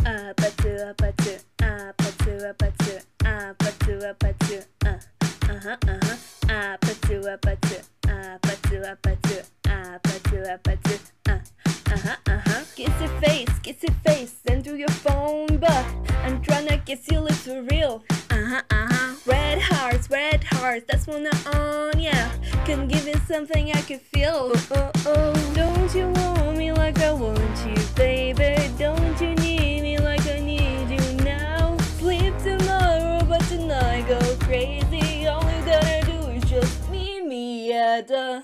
Kiss your face, send through your phone, but I'm tryna kiss you lips for real. Red hearts, that's one on, yeah. Can give you something I can feel. Don't you want me like I want you, baby? Don't you need me like I need you now? Sleep tomorrow, but tonight go crazy. All you gotta do is just meet me at the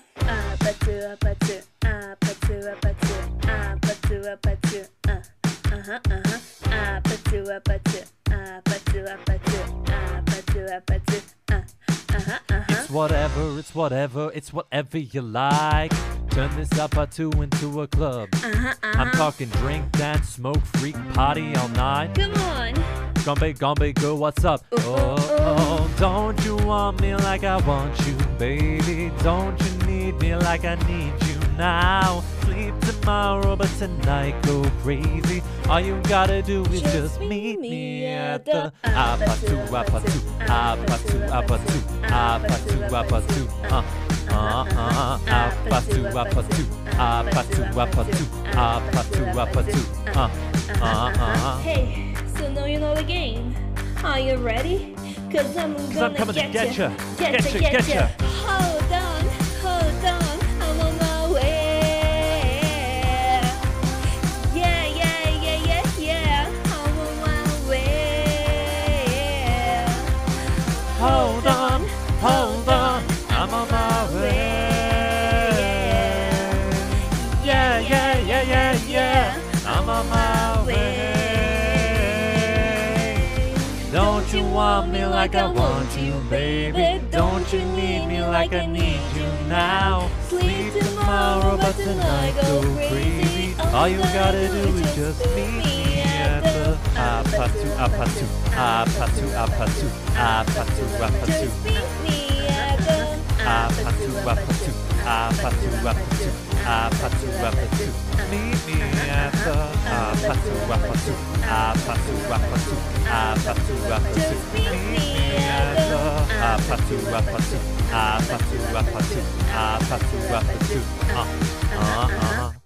It's whatever, it's whatever you like. Turn this Apa2 into a club. I'm talking drink, dance, smoke, freak, party all night. Come on. Gombe, girl, what's up? Oh, don't you want me like I want you, baby? Don't you need me like I need you now? Sleep tomorrow, but tonight go crazy. All you gotta do is just meet me at the Apa2. Hey, so now you know the game. Are you ready? Cause I'm coming to get ya. Getcha. Hold on, I'm on my way. Yeah, I'm on my way. Hold on, I'm on my way. Yeah, I'm on my way. Don't you want me like I want you, baby? Don't you need me like I need you now? Sleep tomorrow, but tonight go crazy. All you gotta do is just meet me at the Apa2. Just meet me at the Apa2. Meet me at the Apa2. Just meet me at the Apa2.